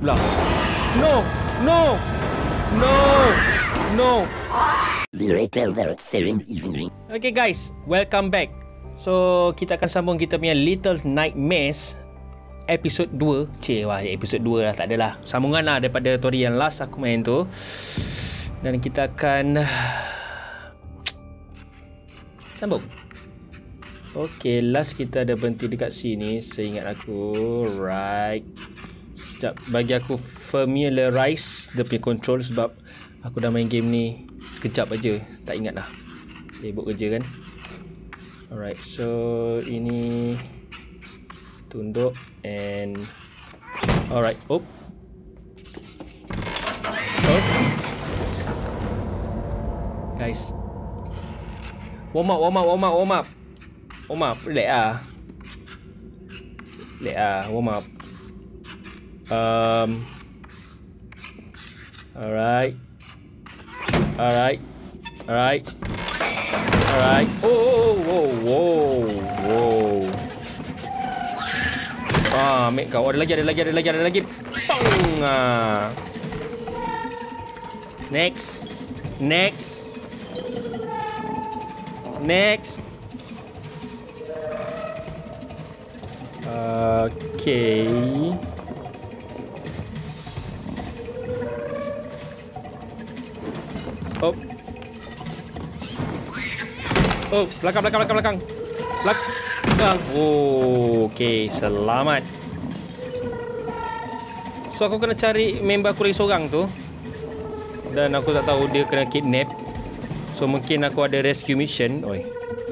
Lah. No. No. No. No. Okay guys, welcome back. So kita akan sambung kita punya Little Nightmares episod 2. Episod 2 lah, tak adalah. Sambungan lah daripada story yang last aku main tu. Dan kita akan sambung. Okay, last kita ada berhenti dekat sini, seingat aku. Right. Sekejap, bagi aku familiarize dia punya control, sebab aku dah main game ni sekejap aja, tak ingat dah. Sibuk kerja kan. Alright, so ini tunduk and alright, oh. Guys, warm up. Relax ah, warm up. Alright. Oh. Mek kau ada lagi. Pong. Next. Okay. Oh, belakang. Oh, okay, selamat. So aku kena cari member aku lagi seorang tu. Dan aku tak tahu dia kena kidnap. So mungkin aku ada rescue mission. Oi.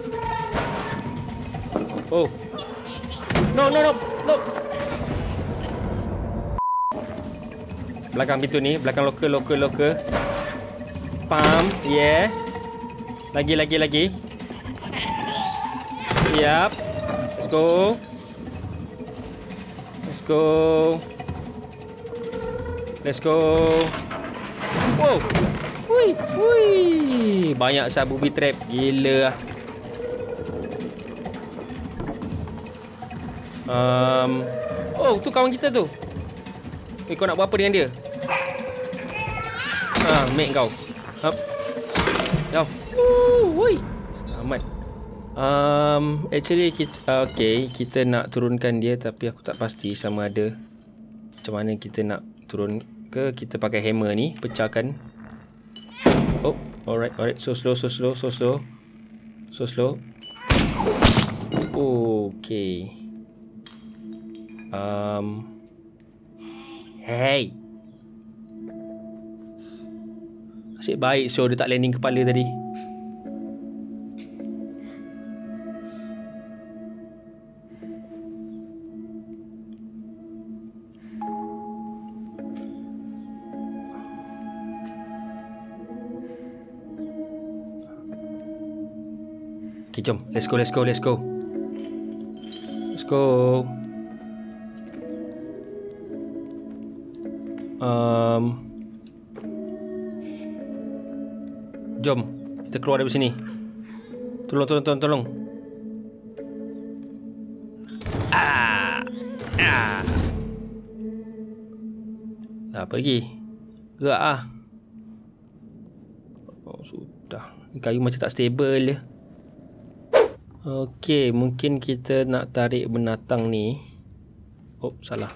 Oh. No. Belakang pintu ni, belakang loker. Pam, yeah. Lagi. Yap. Let's go. Wow. Hui. Banyak sah booby trap. Gila lah. Oh, tu kawan kita tu. Kau nak buat apa dengan dia? Mate kau. Jauh. Hui. Selamat. Actually kita nak turunkan dia, tapi aku tak pasti sama ada macam mana kita nak turun ke. Kita pakai hammer ni, pecahkan. Oh, alright. So slow. Okay. Hey. Asyik baik so dia tak landing kepala tadi. Okay, jom. Let's go. Jom. Kita keluar dari sini. Tolong. Dah pergi. Gerak ah. Oh, sudah. Kayu macam tak stable je. Okey, mungkin kita nak tarik binatang ni. Oh, salah.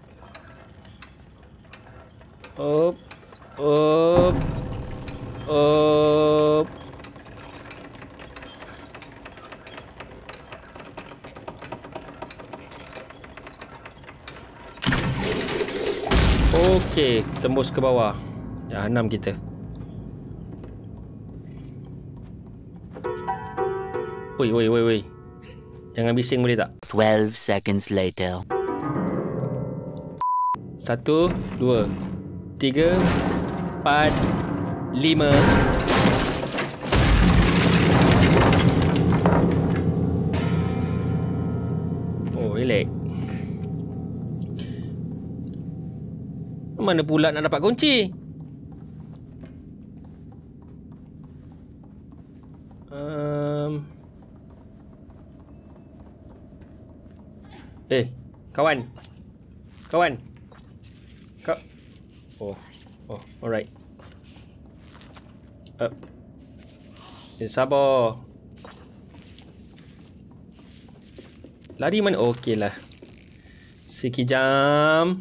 Okey, tembus ke bawah. Jahanam kita. Woi. Jangan bising boleh tak? 12 seconds later. 1, 2, 3, 4, 5. Oh, relax. Mana pula nak dapat kunci? Kau. Oh, alright. Sabar. Lari mana? Okey lah. Sekejap.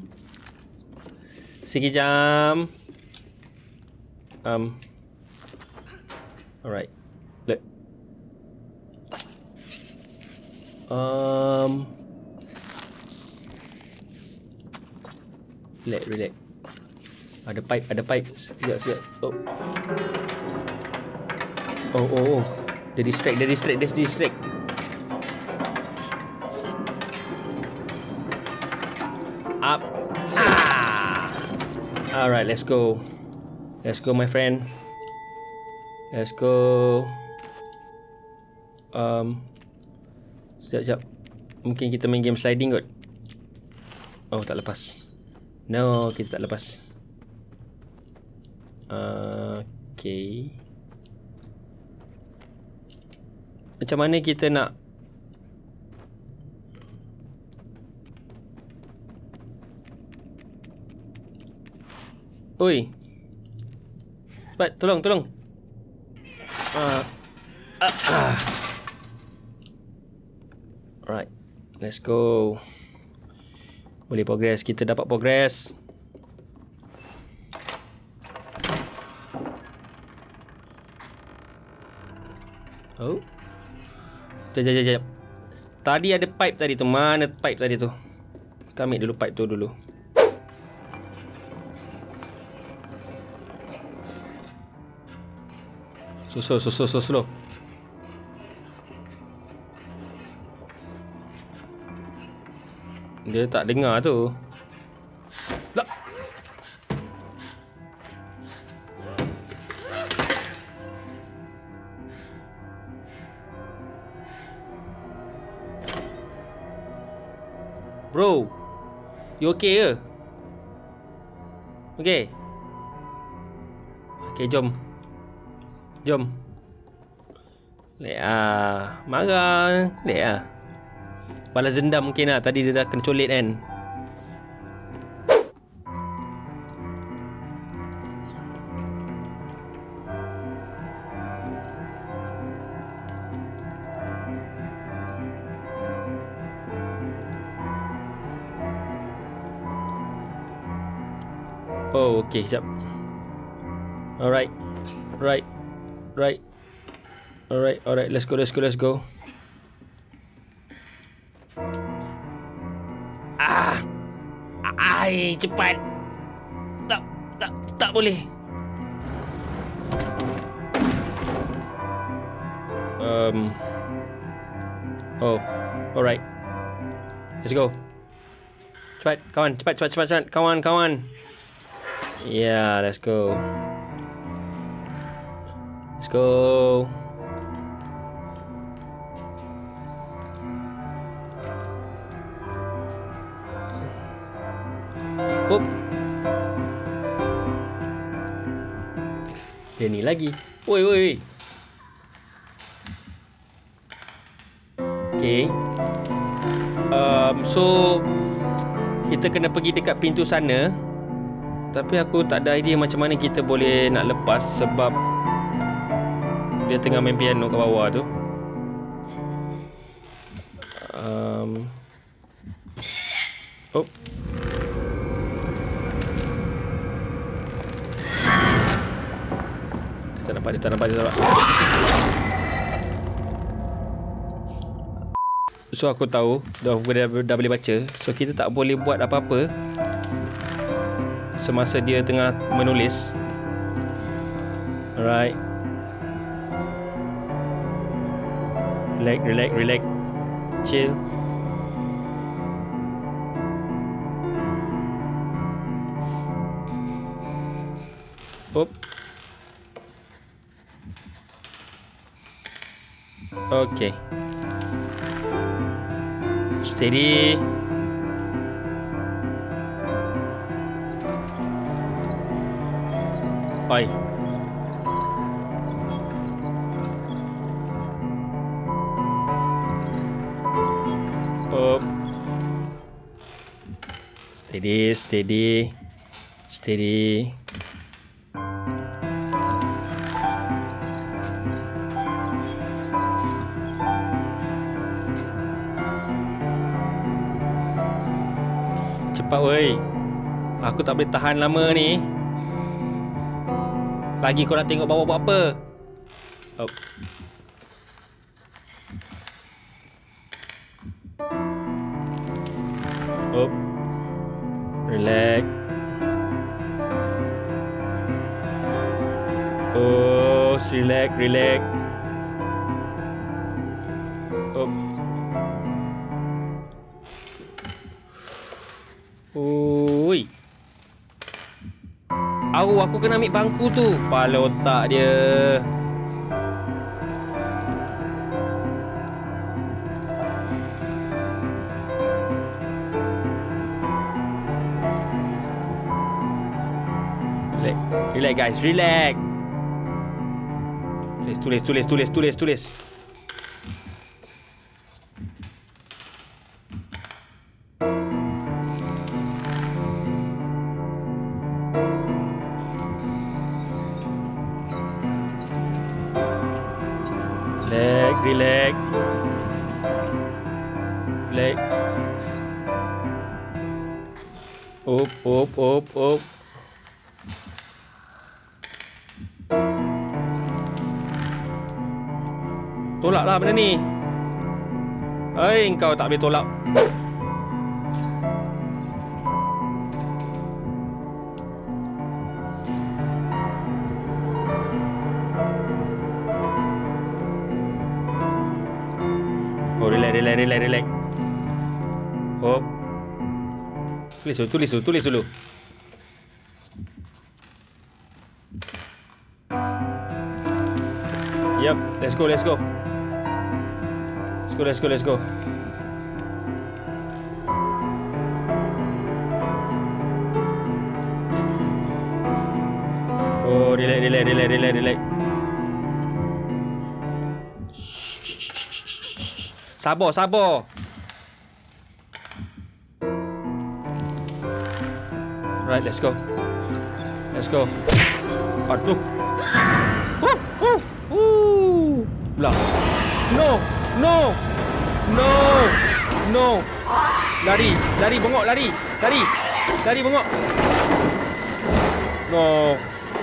Alright. Relax. Ada pipe. Sekejap. Oh. Dia distract. Up. Alright, let's go. My friend. Let's go. Sekejap. Mungkin kita main game sliding kot. Oh, tak lepas. No, kita tak lepas. Okay. Macam mana kita nak? Oi. Cepat, tolong. Alright. Let's go. Boleh progress. Kita dapat progress. Oh. Sekejap. Tadi ada pipe tadi tu. Mana pipe tadi tu? Kita ambil dulu pipe tu dulu. Slow. Dia tak dengar tu. Lah. Bro, you okay ke? Okay, jom. Lek marah. Lek balas dendam mungkin lah. Tadi dia dah kena colit kan. Oh, okay, sekejap. Alright, let's go. Cepat. Tak boleh. Oh, alright. Let's go. Cepat, kawan. Cepat, kawan. Yeah, let's go. Up. Dia ni lagi. Woi. Okay. So kita kena pergi dekat pintu sana. Tapi aku tak ada idea macam mana kita boleh nak lepas sebab dia tengah main piano kat bawah tu. Oh. Dia tak nampak. So aku tahu dah boleh baca. So kita tak boleh buat apa-apa semasa dia tengah menulis. Alright. Relax. Chill. Up. Okay. Steady. Oi. Up. Steady. Steady. Cepat woi. Aku tak boleh tahan lama ni. Lagi kau nak tengok bawah buat apa? Oh. Oh. Relax. Oh, relax, relax. Oh. Oi. Aku kena ambil bangku tu. Kepala otak dia. Relax. Relax guys, relax. Tulis. Relax. Relax. Up. Tolaklah benda ni. Kau tak boleh tolak. Oh, relax. Oh. Tulis dulu. Yep, let's go. Let's go. Oh, relax. Sabar. Right, let's go. Aduh. Lah. No. Lari, bengok, lari. Lari, bengok. No.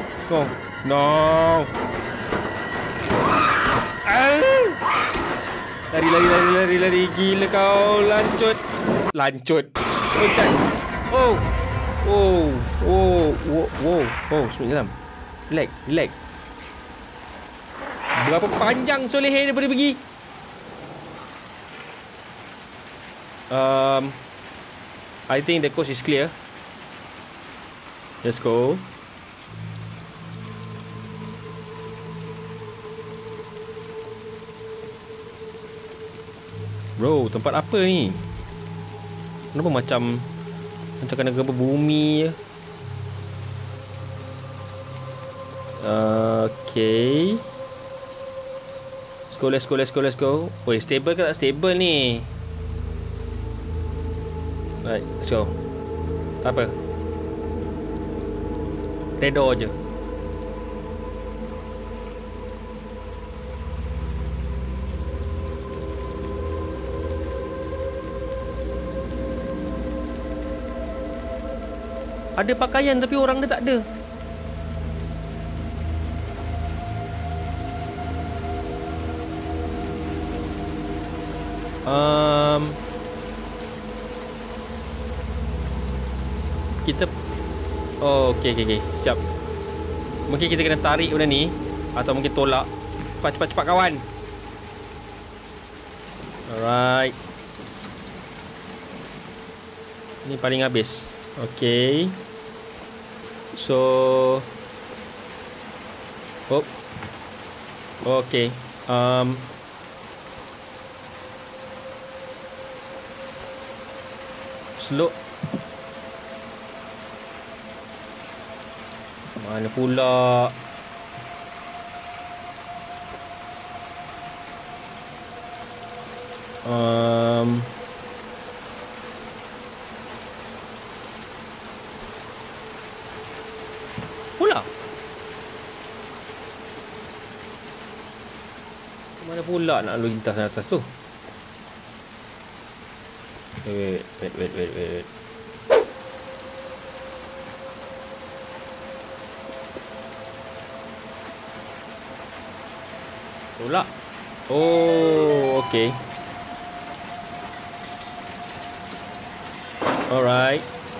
Lari. Gila kau. Lancut. Loncat. Oh. Sebentar. Relax. Berapa panjang Solehin daripada pergi? I think the coast is clear. Let's go. Bro, tempat apa ni? Kenapa macam kena gempa bumi je? Okay. Let's go. Woi, stable ke tak stable ni? Right, let's go. Apa? Red door je. Ada pakaian tapi orang dia tak ada. Kita okay. Sekejap. Mungkin kita kena tarik benda ni atau mungkin tolak. Cepat kawan. Alright. Ni paling habis. Okay. So okay. Slow. Mana pula? pula? Mana pula nak lalu lintas atas tu? Wait. Pula. Oh, okay. Alright.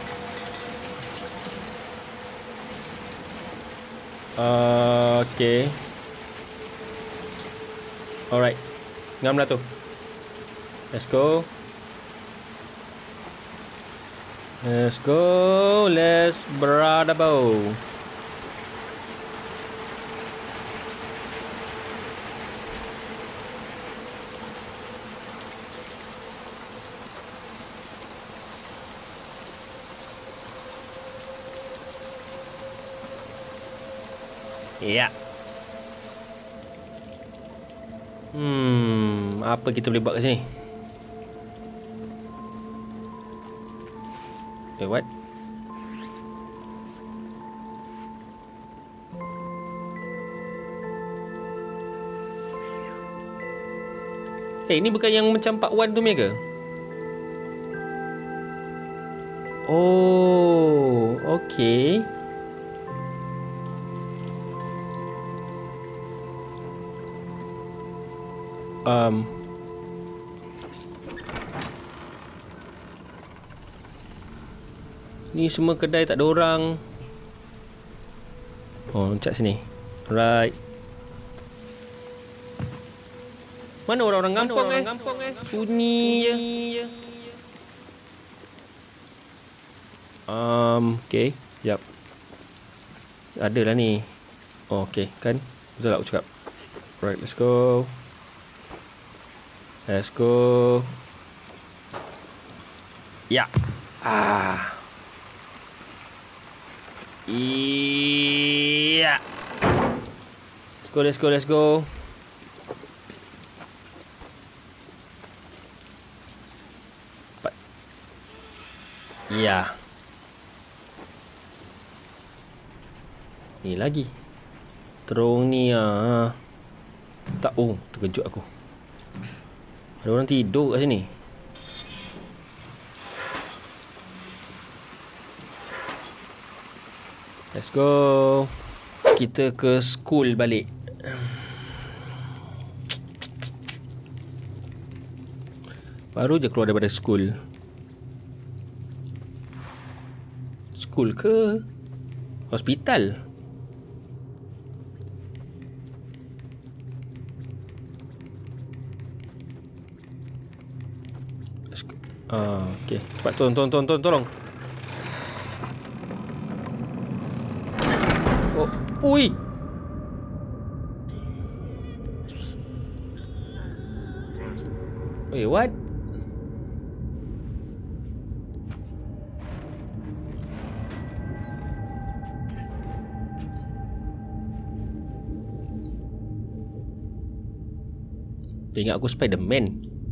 Okay. Alright. Ngam lah tu. Let's go. Let's brother bow. Ya. Apa kita boleh buat kat sini? What? Ini bukan yang macam Part 1 tu ke? Oh, okay. Ni semua kedai tak ada orang. Oh, loncat sini. Right. Mana orang-orang ngampung Sunyi je. Okay. Jap. Adalah ni. Oh, okay. Kan? Betul tak aku cakap? Right, let's go. Ya. Iya. Let's go. Iya. Ni lagi. Terung ni tak, terkejut aku. Ada orang tidur kat sini. Let's go. Kita ke school balik. Baru je keluar daripada school. School ke hospital? Okay. Cepat tolong. Ui. Wait, what? Dia ingat aku Spiderman.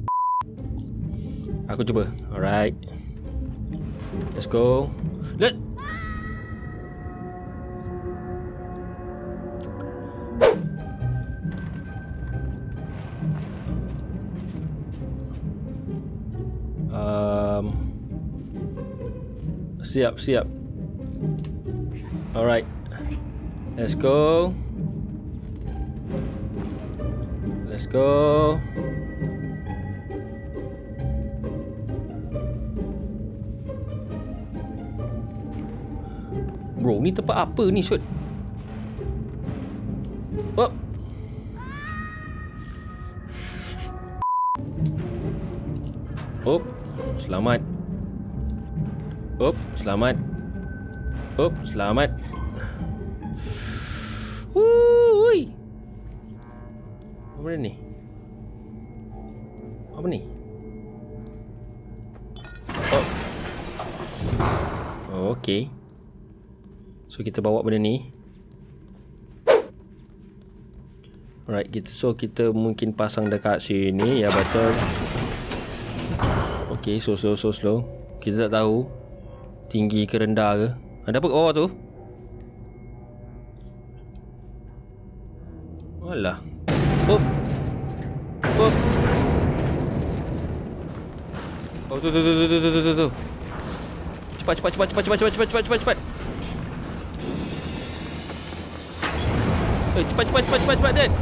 Aku cuba. Alright. Let's go. Siap. Alright. Let's go. Bro, ni tempat apa ni, Syut? Oh. Selamat. Selamat. Hui. Apa ni? Oh. Okay. So kita bawa benda ni. Alright, kita mungkin pasang dekat sini. Ya, betul. Okay, so slow. Kita tak tahu tinggi ke rendah ke. Ada apa kat bawah tu? Alah. Hop. Hop. Oh, tu. Cepat. Cepat, Dad.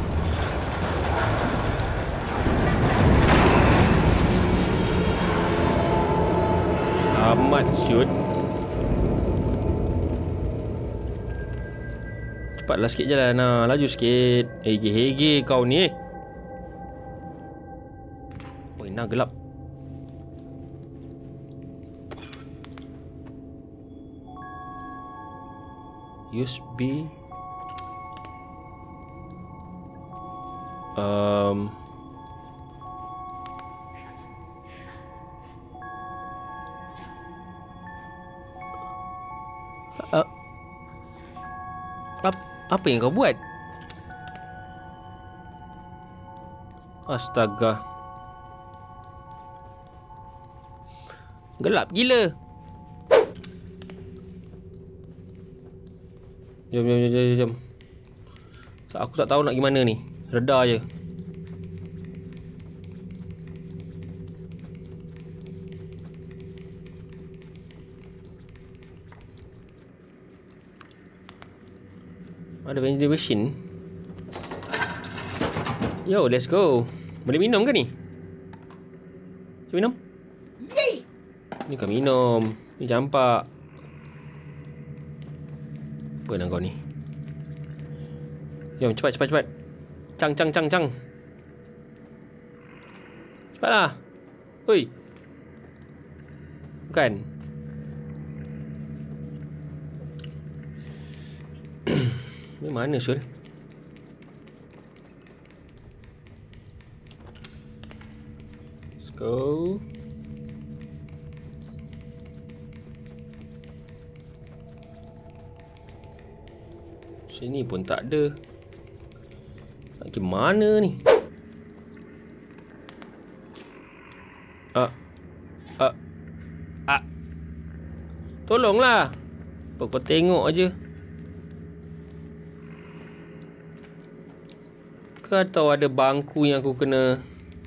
Selamat, shoot. Cepatlah sikit jalan. Nah, laju sikit. Hege kau ni. Oi, nah gelap. USB. Apa yang kau buat? Astaga. Gelap gila. Jom. Aku tak tahu nak gimana ni. Reda je. Ada vending machine. Yo, let's go. Boleh minum ke ni? Cuba minum. Yay! Ni kan minum. Ni campak. Apa nak kau ni? Jom, cepat. Cang. Cepatlah. Oi. Bukan. Ni mana Syul? Let's go. Sini pun tak ada. Nak pergi mana ni? Tolonglah. Apa kau tengok aje? Ke atau ada bangku yang aku kena?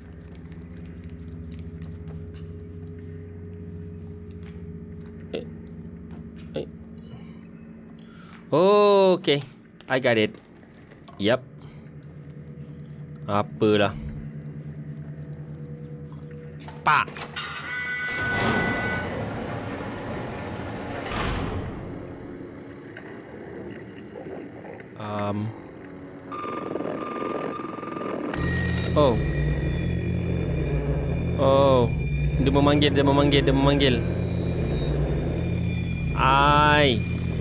Oh, okay. I got it. Yup. Apalah. Pak. Oh. Dia memanggil. Ai.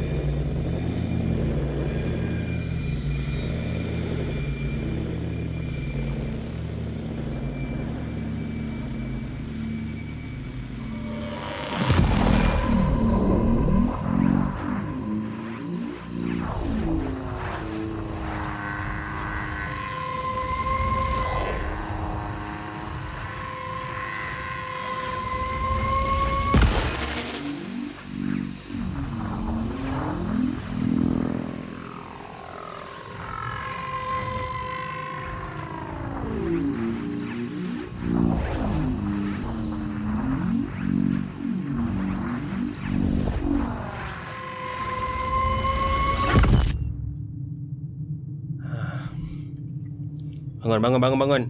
Bangun.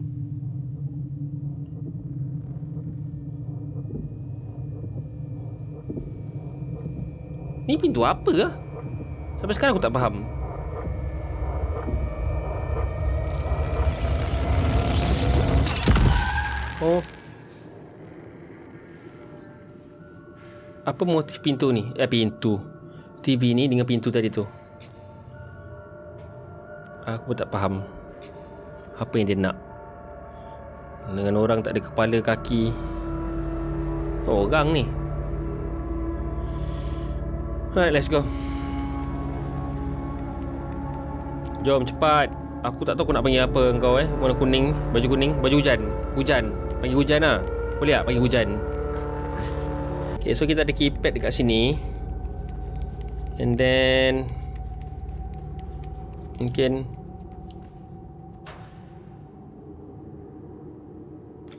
Ni pintu apa ke? Sampai sekarang aku tak faham. Oh. Apa motif pintu ni? Pintu TV ni dengan pintu tadi tu. Aku pun tak faham apa yang dia nak. Dengan orang tak ada kepala kaki. Orang ni. Alright, let's go. Jom cepat. Aku tak tahu aku nak panggil apa kau warna kuning, baju kuning, baju hujan. Panggil hujan lah. Boleh tak panggil hujan? Okay, so kita ada keypad dekat sini. And then mungkin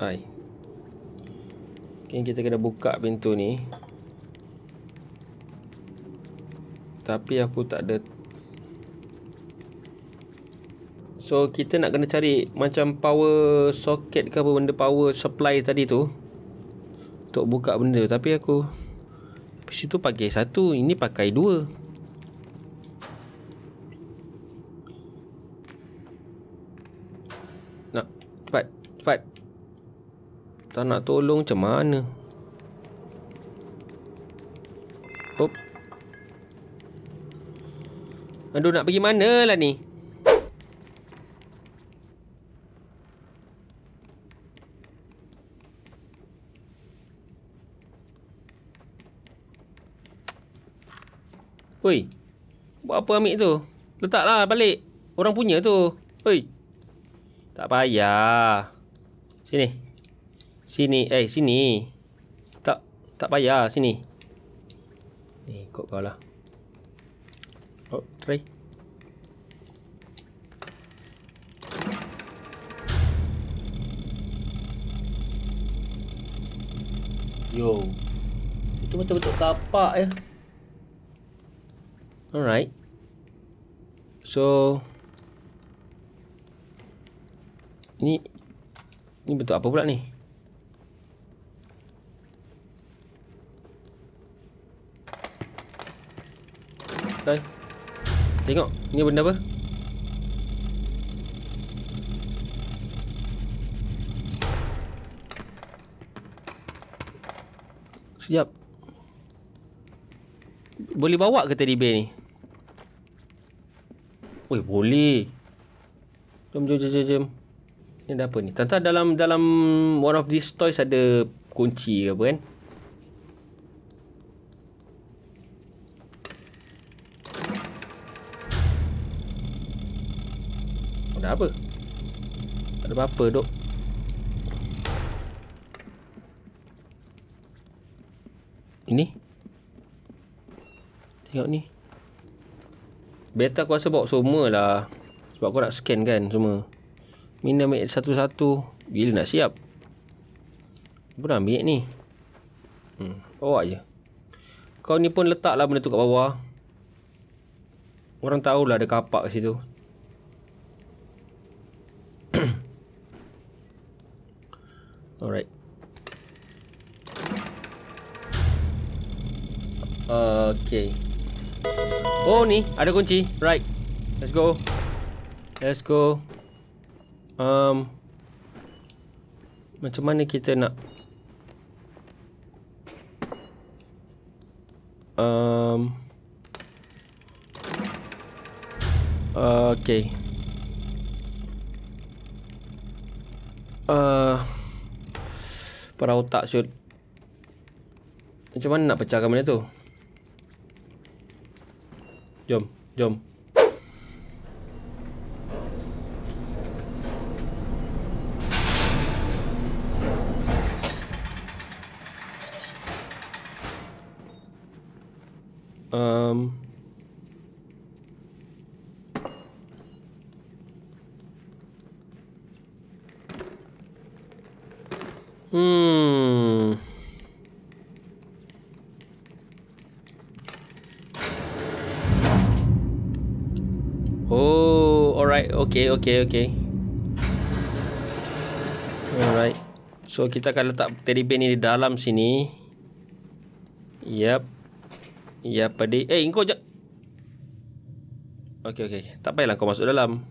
Hai. Okay, kita kena buka pintu ni. Tapi aku tak ada. So kita nak kena cari macam power socket ke apa benda, power supply tadi tu, untuk buka benda tu. Tapi aku situ pakai satu, ini pakai dua. Nak cepat, cepat. Tak nak tolong macam mana? Hop. Aduh, nak pergi mana lah ni? Oi. Buat apa ambil tu? Letaklah balik. Orang punya tu. Oi. Tak payah. Sini. Sini. Sini. Tak payah. Sini. Ni, ikut kau lah. Oh, try. Yo. Itu betul-betul kapak ya. Alright. So Ni bentuk apa pula ni? Okay. Tengok, ni benda apa? Sekejap. Boleh bawa ke teddy bear ni? Oi, boleh. Jom. Ni ada apa ni? Tanta dalam one of these toys ada kunci ke apa kan? Ada apa? Tak ada apa-apa, dok. Ini? Tengok ni. Beta aku rasa bawa semua lah. Sebab aku nak scan kan semua. Mina ambil satu-satu. Bila nak siap? Apa nak ambil ni? Bawa je. Kau ni pun letaklah benda tu kat bawah. Orang tahulah ada kapak kat situ. Alright. Okay. Oh ni ada kunci. Right. Let's go. Macam mana kita nak okay. Para otak shoot. Macam mana nak pecahkan benda tu? Jom. Oh, alright. Okay. Alright. So kita akan letak teddy bear ni di dalam sini. Yap, adik. Kau je. Okay. Tak payahlah kau masuk dalam.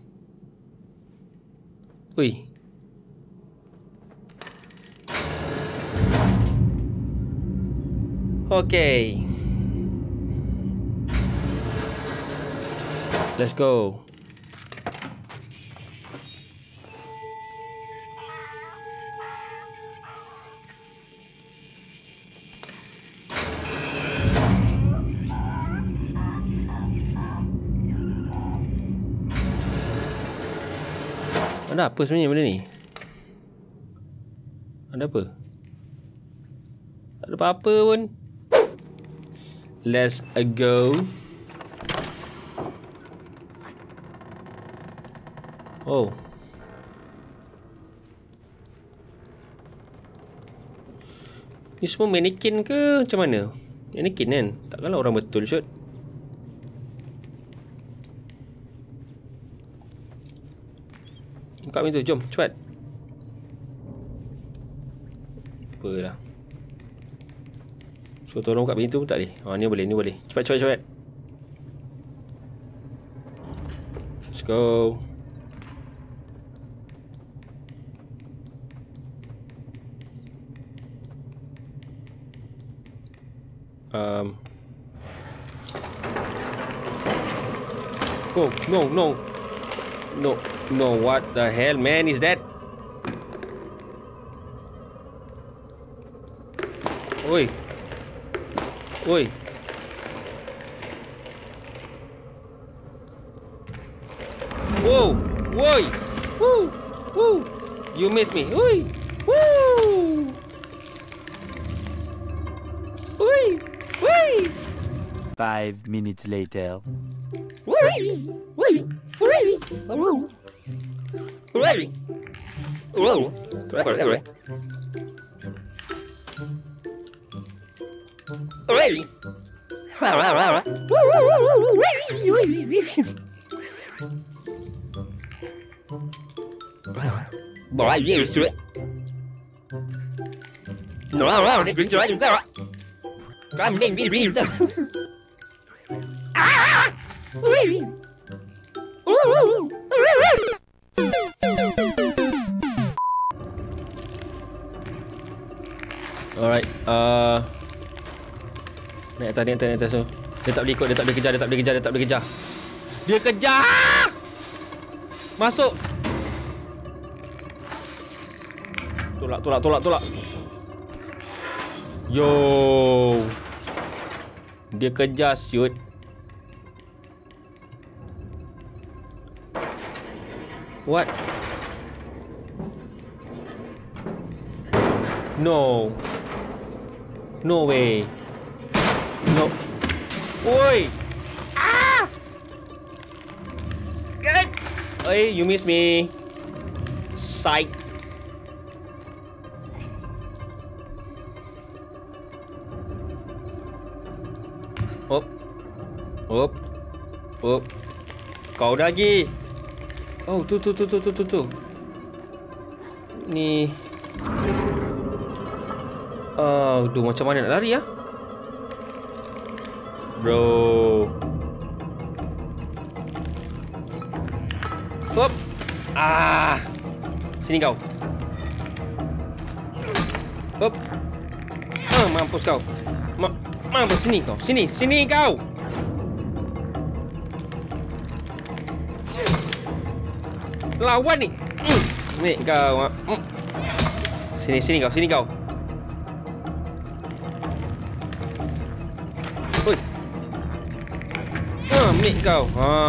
Ui. Okay. Let's go. Ada apa sebenarnya benda ni? Ada apa? Tak ada apa-apa pun. Let's go. Oh. Ni semua mannequin ke macam mana? Mannequin kan? Takkanlah orang betul shoot. Buka pintu, jom, cepat. Apalah. So tolong buka pintu pun tak boleh. Ni boleh, ni boleh. Cepat, cepat, cepat. Let's go. Oh, no, no. No, no, what the hell, man, is that? Oi. Oi. Whoa, woi. Woo, woo. You missed me. Oi. Woo. Oi. Oi. 5 minutes later. Alright, naik atas tu. Dia tak boleh ikut, dia tak boleh kejar, dia tak boleh kejar. Dia kejar! Masuk! Tolak. Yo! Dia kejar, shoot. What? No. No way. No. Oi! Ah! Get it! Hey, you missed me. Psych. Up. Kau dah lagi. Oh, tu. Ni. Aduh, macam mana nak lari ya? Bro. Hop. Sini kau. Hop. Mampus kau. Mampus sini kau. Sini kau. Lawan ni. Ni kau. Sini kau. Oi. Ambil kau.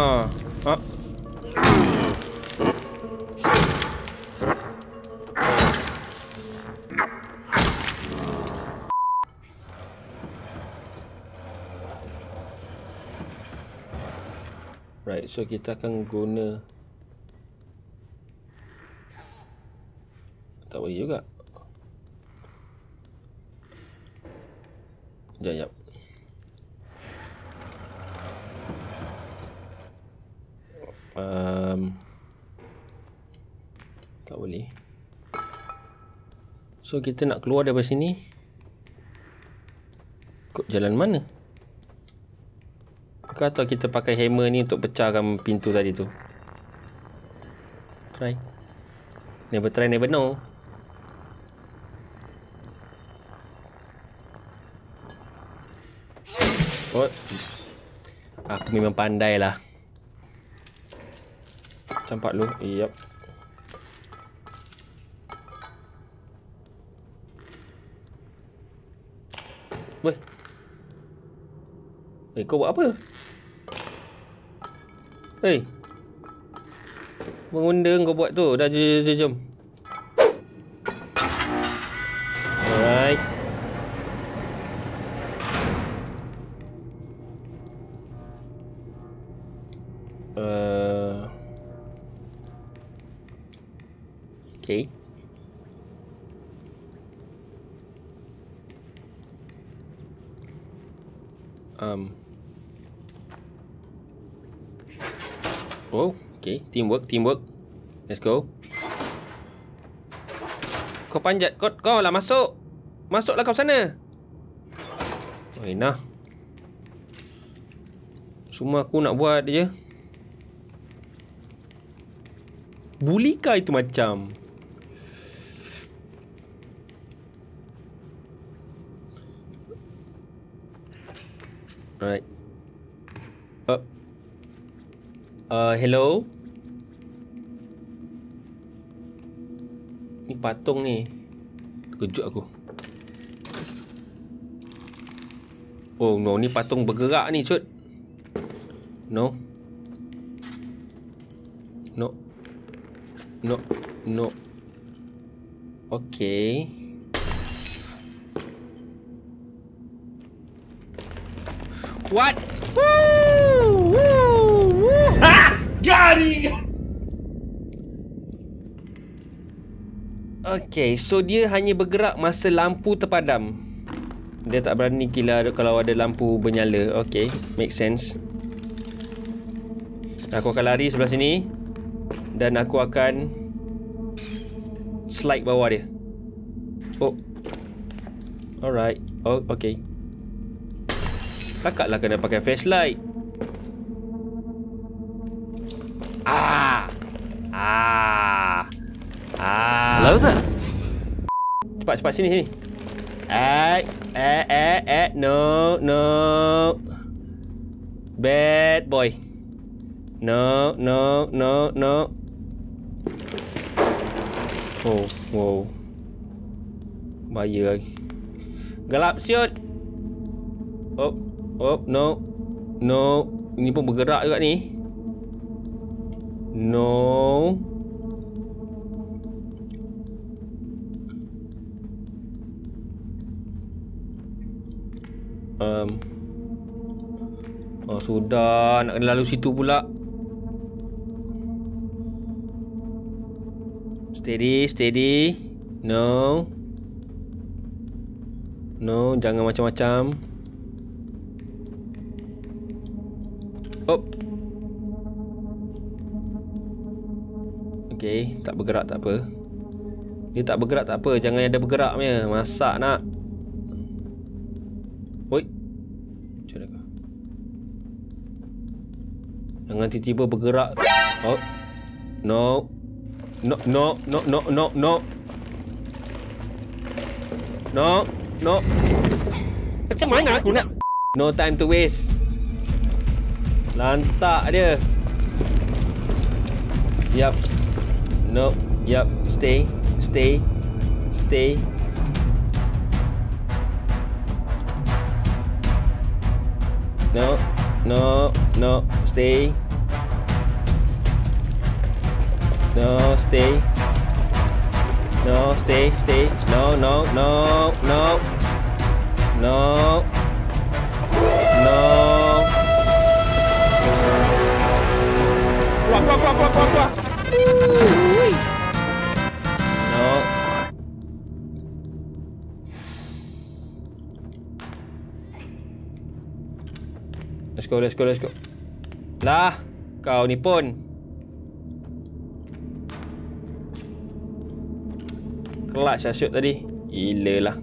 Right, so kita akan guna. Tak boleh juga. Sekejap. Tak boleh. So kita nak keluar daripada sini. Kok jalan mana? Atau kita pakai hammer ni untuk pecahkan pintu tadi tu. Try. Never try, never know. Oh. Aku memang pandai lah. Campak lu. Yep. Weh. Kau buat apa? Hei. Benda kau buat tu. Dah jom. Alright. Okay. Oh, okay. Teamwork. Let's go. Kau panjat. Kau lah masuk. Masuklah kau sana. Oh, nah. Semua aku nak buat je. Bulika itu macam. Alright. Hello? Ni patung ni. Terkejut aku. Oh no, ni patung bergerak ni, cut. No. Okay. What? Woo! Ha! Got it! Okay, so dia hanya bergerak masa lampu terpadam. Dia tak berani gila kalau ada lampu bernyala. Okay, make sense. Aku akan lari sebelah sini. Dan aku akan slide bawah dia. Oh. Alright. Oh, okay. Takkanlah kena pakai flashlight. Hello there. Cepat sini. No. Bad boy. No. Oh, wow. Bahaya lagi. Gelap siut. Oh, no. Ini pun bergerak juga ni. No. Oh, sudah. Nak kena lalu situ pula. Steady. No, jangan macam-macam. Oh. Okay, tak bergerak tak apa. Dia tak bergerak tak apa. Jangan ada bergerak punya. Masak nak. Oi. Macam mana kau? Jangan tiba-tiba bergerak. Oh. No. No. Macam mana aku nak? No time to waste. Lantak dia. Yup. No. Yup. Stay. No. Stay. No, stay. No, stay. No. Keluar. No. Let's go. Lah, kau ni pun. Kelak syut tadi. Gila lah.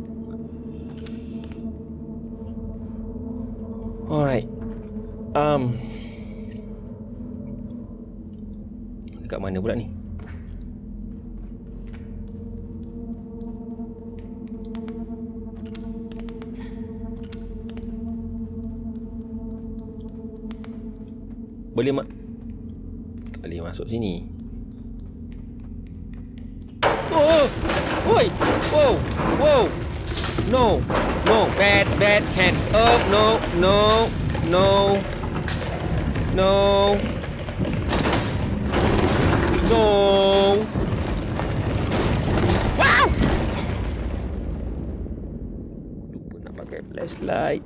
Alright. Dekat mana pula ni? Tak boleh masuk sini. Oh! Oi! Whoa! No! Bad cat. Oh, no! Wow! Lupa nak pakai flashlight.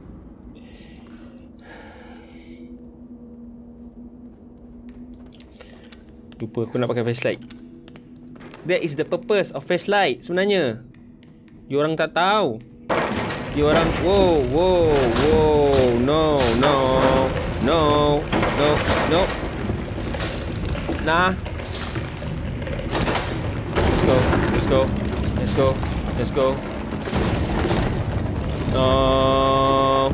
Lupa aku nak pakai flashlight. That is the purpose of flashlight sebenarnya. Diorang tak tahu. Dia orang. Wow. No. Nah. Let's go. No.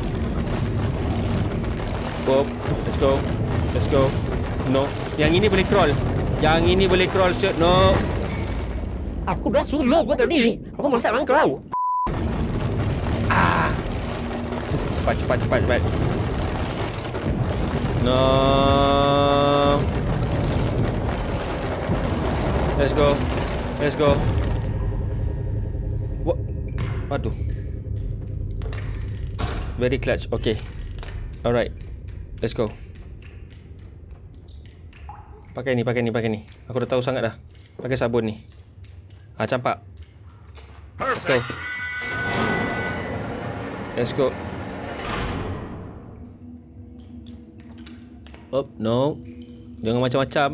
Bob, let's go. No. Yang ini boleh crawl. No. Aku dah suruh kau tadi. Apa masalah kau? Cepat. No. Let's go. What? Aduh. Very clutch. Okay. Alright. Let's go. Pakai ni. Aku dah tahu sangat dah. Pakai sabun ni. Campak. Let's go. Oh, no. Jangan macam-macam.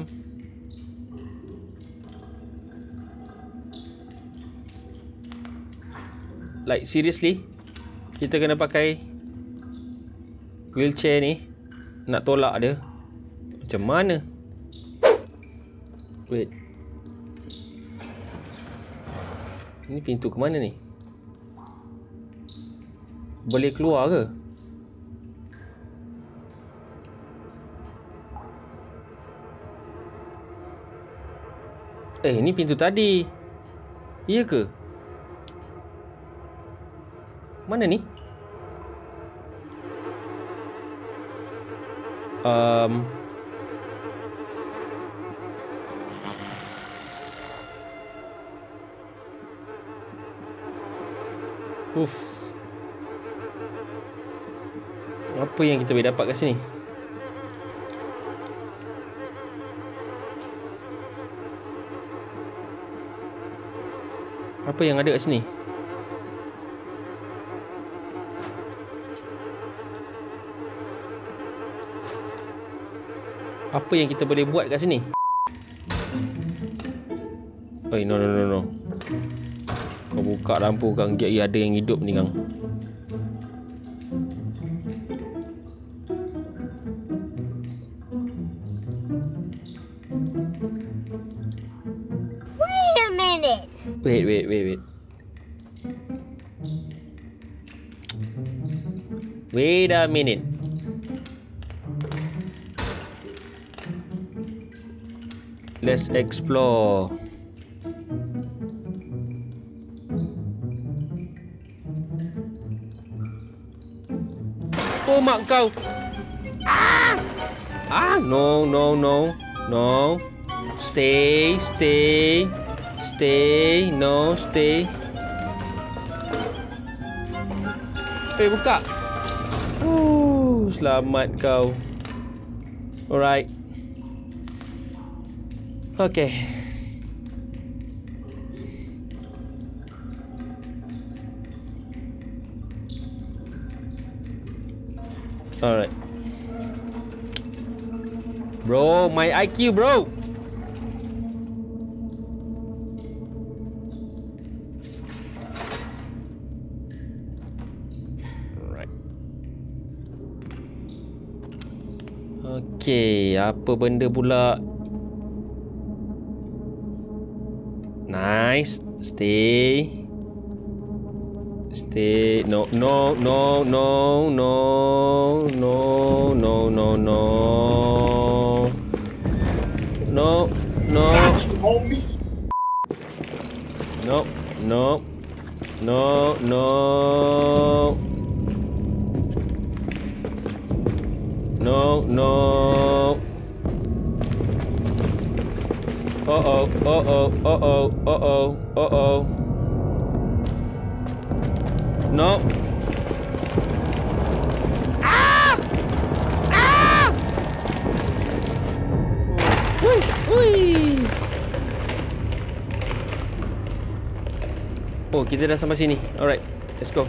Like, seriously? Kita kena pakai wheelchair ni nak tolak dia. Macam mana? Wait. Ini pintu ke mana ni? Boleh keluar ke? Ini pintu tadi. Iya ke? Mana ni? Apa yang kita boleh dapat kat sini? Apa yang ada kat sini? Apa yang kita boleh buat kat sini? No. Kau buka lampu kang, ada yang hidup ni kang. Wait a minute. Wait. Wait a minute. Let's explore. Oh mak kau. No. Stay. No, stay. Buka. Selamat kau. Alright. Okay. Alright. Bro, my IQ, bro. Alright. Okay, apa benda pula? Nice. Stay. No. Uh-oh. No. Oh, kita dah sampai sini. Alright, let's go.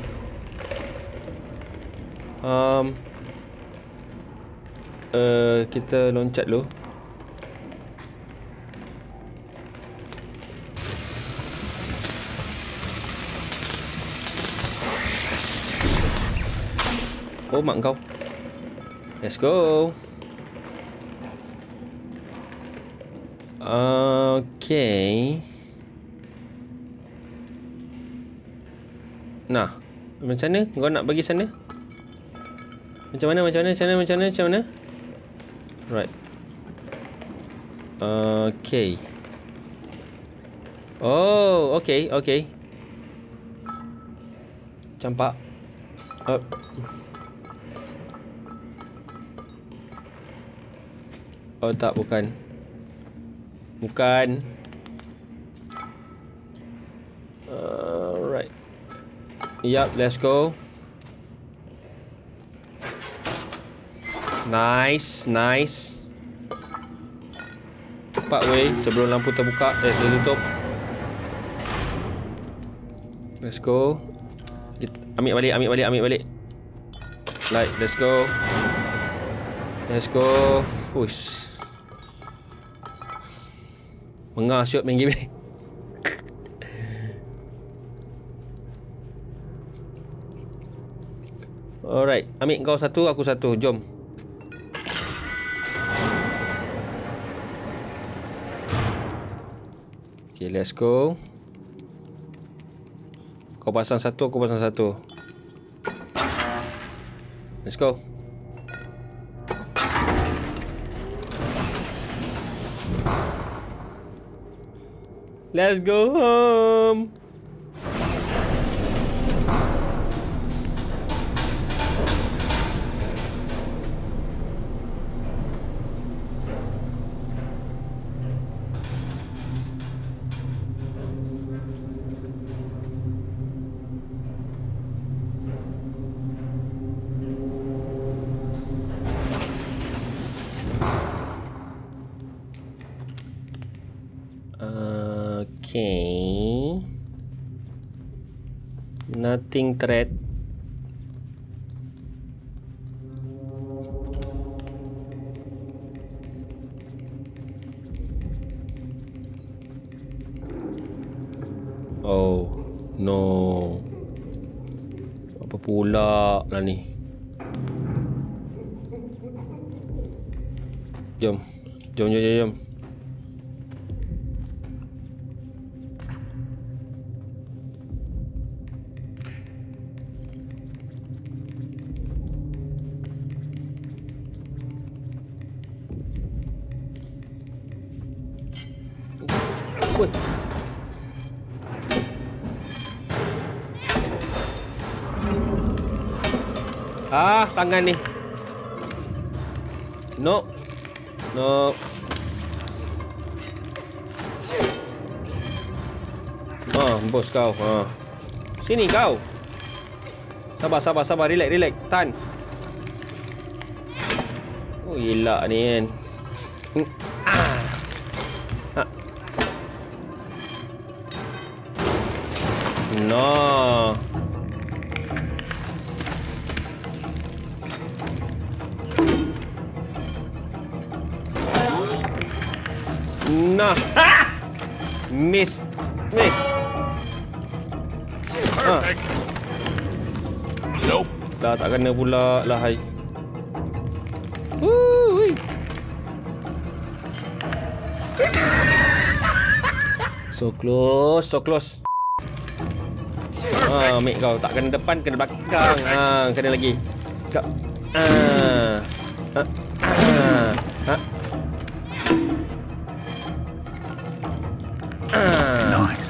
Kita loncat dulu. Oh, mak kau. Let's go. Okay. Nah, macam mana? Kau nak bagi sana? Macam mana? Right. Okay. Oh, okay. Campak. Oh tak, bukan. Right. Yup, let's go. Nice. Cepat weh, sebelum lampu terbuka. Tertutup. Let's go. Ambil balik. Like, let's go. Uish. Mengah syok main game ni. Alright, ambil kau satu, aku satu. Jom. Okay, let's go. Kau pasang satu, aku pasang satu. Let's go. Let's go home. Okay. Nothing threat. Oh no. Apa pula lah ni? Jom. Woi. Tangan ni. No. Bos kau. Sini kau. Sabar. Relax. Tahan. Oh, gila ni kan. No. Nah. Miss. Ni. Nope. Dah tak kena pula lah hai. Hui. So close. Mate kau tak kena depan, kena belakang. Kena lagi. Nice.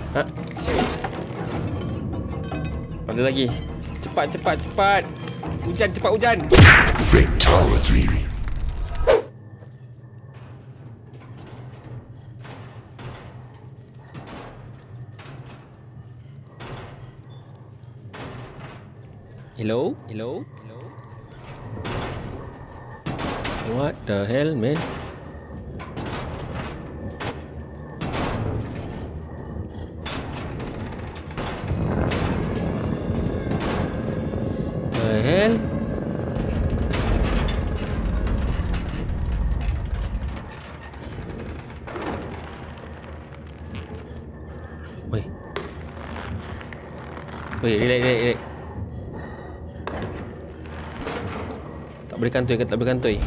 Ada lagi. Cepat. Hujan. Fatality. Hello? What the hell, man? The hell? Wait, relax. Tak boleh kantoi ke tak boleh kantoi?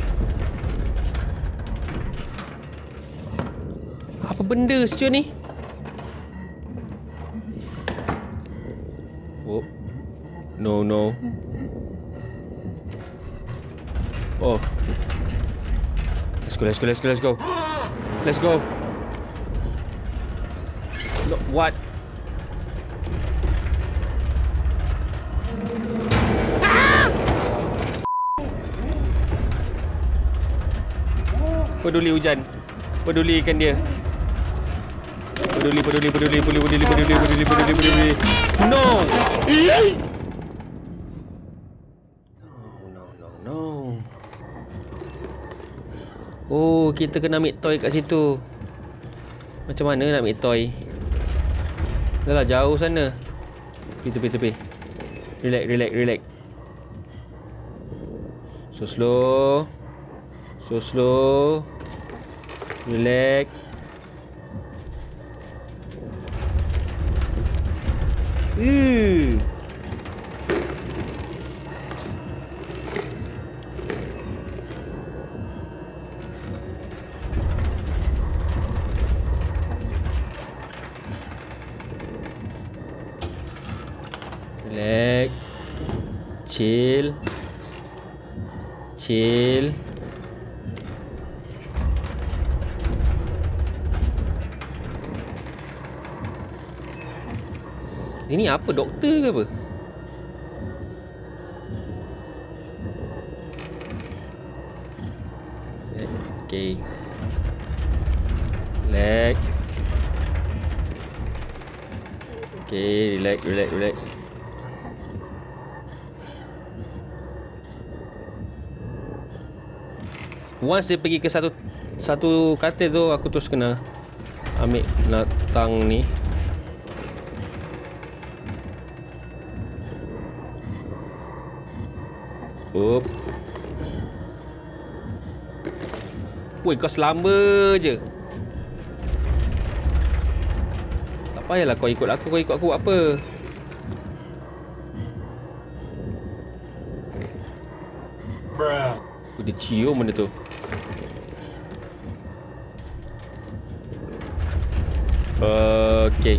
Apa benda situ ni? Oh. No, no. Oh. Let's go, let's go, let's go, let's go. Let's go. No, what? Peduli hujan. Pedulikan dia. Peduli. No. No. Oh, kita kena ambil toy kat situ. Macam mana nak ambil toy? Dah lah jauh sana. Tepi. Relax. So slow. Relax. Relax. Chill. Ini apa, doktor ke apa? Okay. Relax. Okay, relax. Once dia pergi ke satu katil tu, aku terus kena ambil natang ni. Up. Woi, kau selamba je. Tak payahlah kau ikut aku buat apa? Dia cium benda tu. Okay.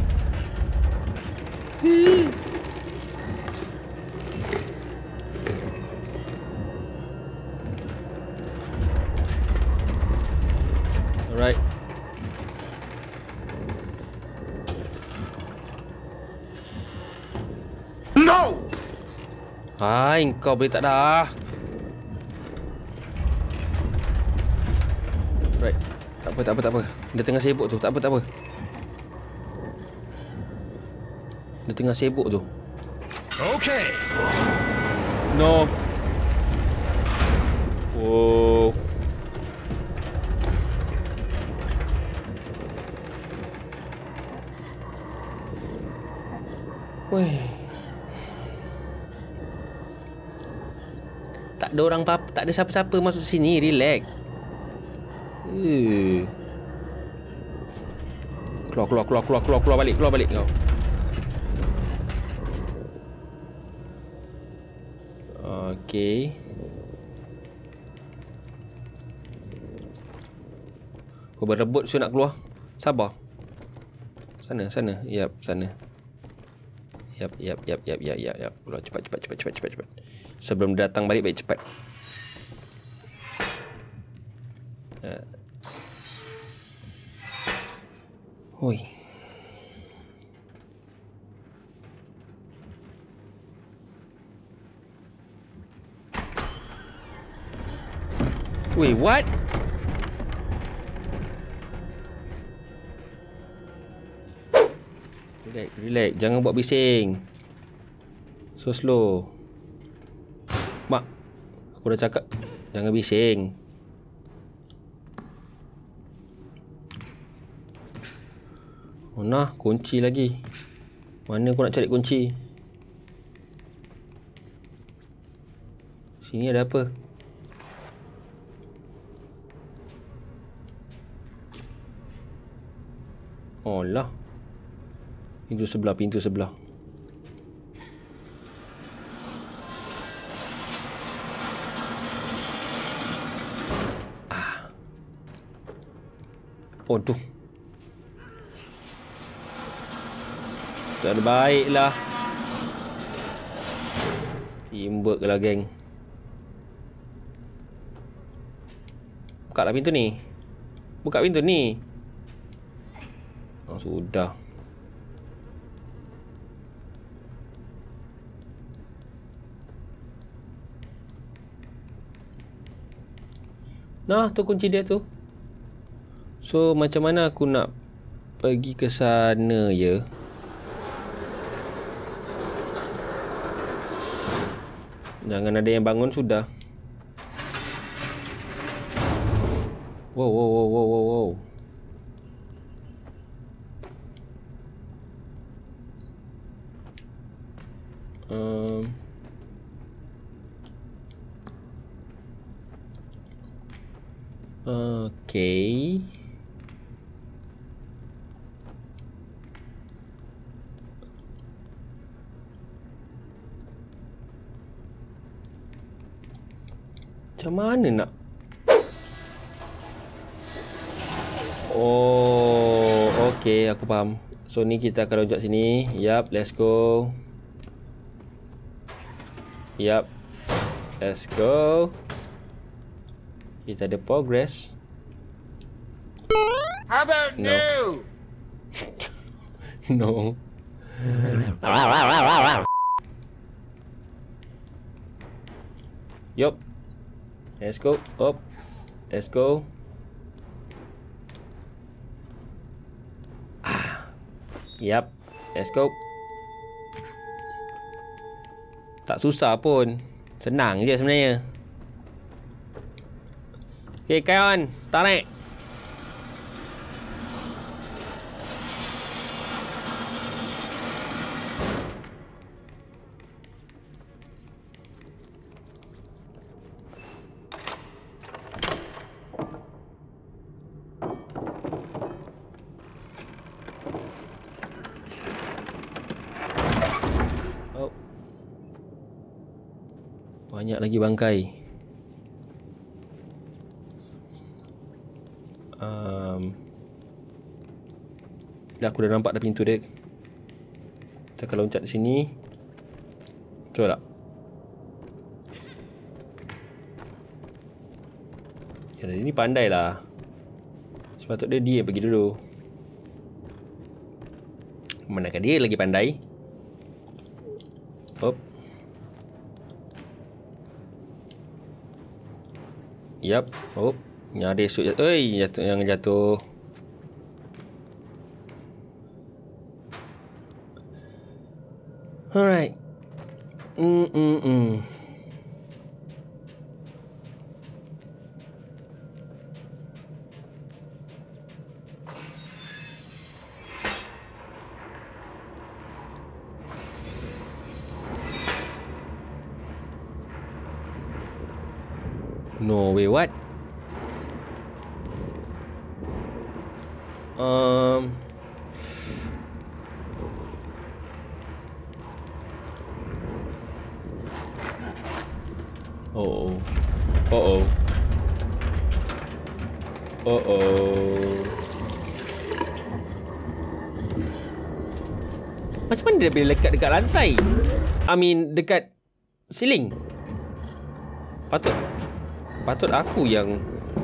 Alright. No! Hai, kau boleh tak dah? Right. Tak apa. Dia tengah sibuk tu. Tak apa. Dia tengah sibuk tu. Okay. No. Oh. Weh. Tak ada orang apa, tak ada siapa-siapa masuk sini. Relax. Keluar balik kau. Okey. Kau berebut nak keluar. Sabar. Sana. Yap, sana. Yap. Keluar cepat. Sebelum datang balik baik cepat. Oi. Wait, what? Relax. Jangan buat bising. So slow. Mak, aku dah cakap jangan bising. Oh nah, kunci lagi. Mana aku nak cari kunci? Sini ada apa? Oh lah. Pintu sebelah. Aduh. Tak ada baik lah. Teamwork lah geng. Buka lah pintu ni. Buka pintu ni. Oh, sudah. Nah, tu kunci dia tu. So, macam mana aku nak pergi ke sana ya? Jangan ada yang bangun sudah. Wow, wow, wow, wow, wow, wow. Okay. Macam mana nak? Oh, okay, aku faham. So ni kita akan loncat sini. Yup, let's go. Yup, let's go. Kita ada progress. How about No. you? No. Yup. Let's go. Up. Let's go. Yup. Let's go. Tak susah pun. Senang je sebenarnya. Okay, kawan. Tarik. Banyak lagi bangkai. Aku dah nampak dah pintu dia. Kita akan loncat di sini. Betul tak? Ya, dia ni pandai lah. Sepatutnya dia pergi dulu. Manakah dia lagi pandai? Hop. Yap. Hop. Nyaris esok jatuh. Oi, jatuh, yang jatuh. Alright. No way, what? Oh. Uh-oh. Uh-oh. Macam mana dia boleh lekat dekat lantai? I mean, dekat ceiling. Patut aku yang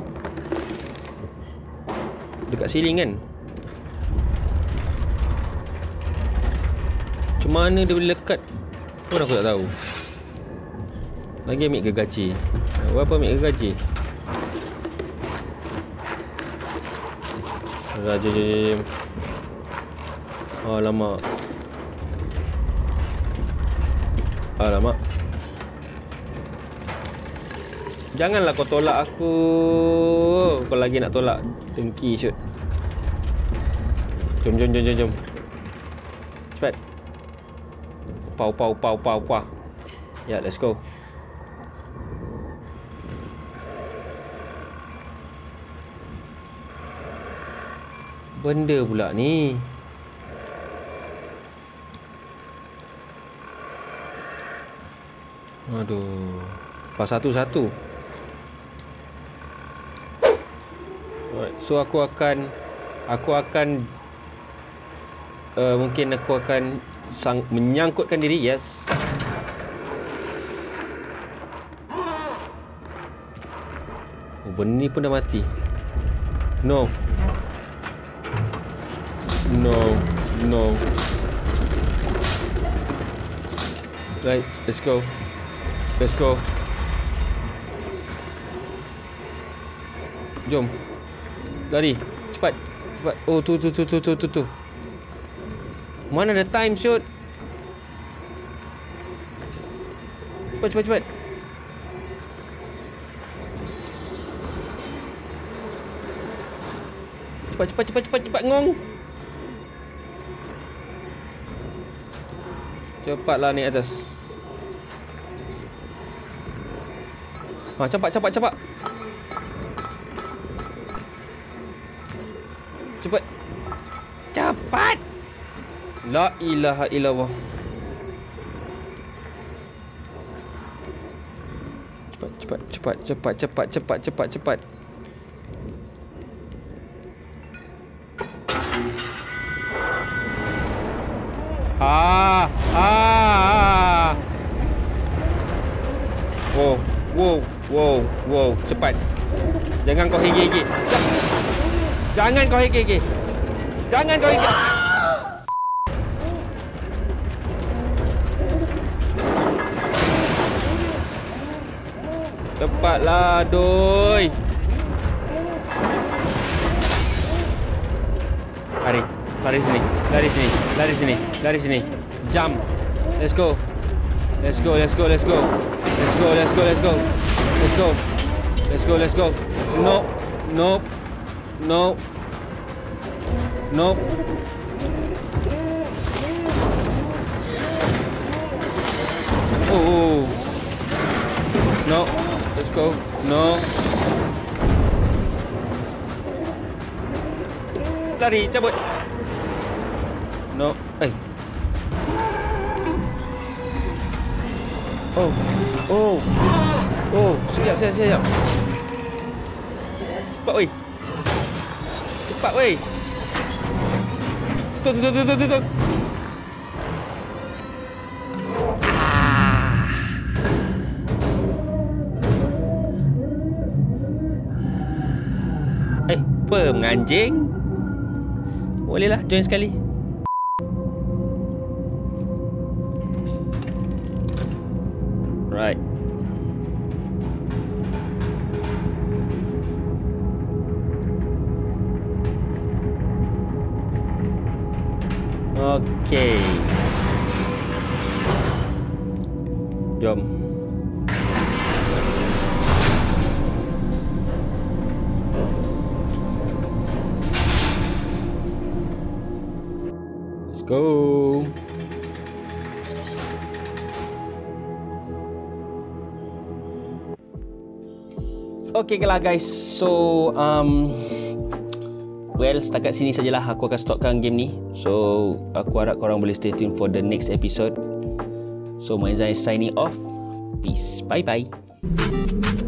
dekat ceiling kan. Macam mana dia boleh lekat? Pun aku tak tahu. Lagi ambil gergaji. Berapa ambil gergaji? Jom. Alamak. Janganlah kau tolak aku. Kau lagi nak tolak. Dengki shoot. Jom. Cepat. Pau. Ya, let's go. Benda pula ni. Aduh. Pas satu-satu. Alright, so aku akan Aku akan mungkin aku akan menyangkutkan diri. Yes. Oh, benda ni pun dah mati. No. Right, let's go. Jom. Lari. Cepat. Oh, tu. Mana ada time shoot? Cepat. Cepat ngong. Cepatlah naik atas. Cepat. Cepat. La ilaha illallah. Cepat. Wow. Cepat. Jangan kau hege-hege. Cepatlah, doi. Lari sini. Jump. Let's go. No. Oh. No. Let's go. No. Lari, cabut. No. Oh, siap. Cepat weh. Stop. Apa menganjing? Bolehlah join sekali. Right. Okay. Jom. Let's go. Okay lah guys. So well, setakat sini sajalah aku akan stopkan game ni. So aku harap korang boleh stay tune for the next episode. So Maizai signing off. Peace. Bye bye.